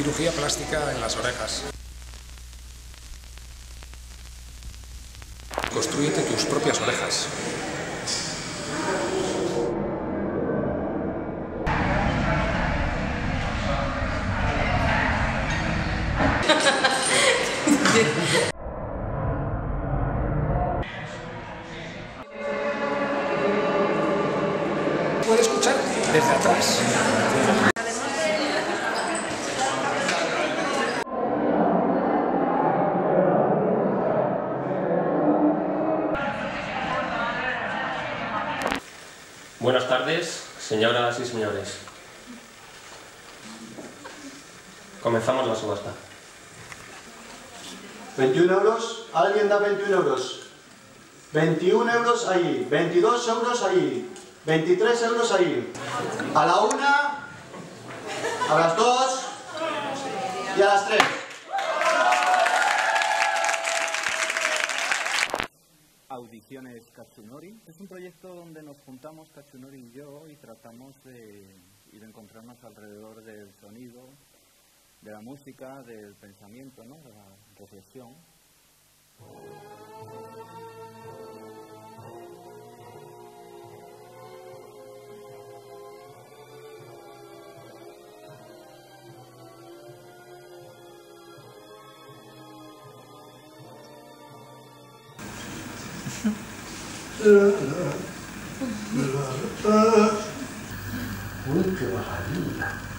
cirugía plástica en las orejas. Constrúyete tus propias orejas. Puede escuchar desde atrás. Buenas tardes, señoras y señores. Comenzamos la subasta. 21 euros, alguien da 21 euros. 21 euros ahí, 22 euros ahí, 23 euros ahí. A la 1, a las 2 y a las 3. Audiciones Katsunori. Es un proyecto donde nos juntamos Katsunori y yo y tratamos de encontrarnos alrededor del sonido, de la música, del pensamiento, ¿no? De la reflexión. Uy, qué maravilla.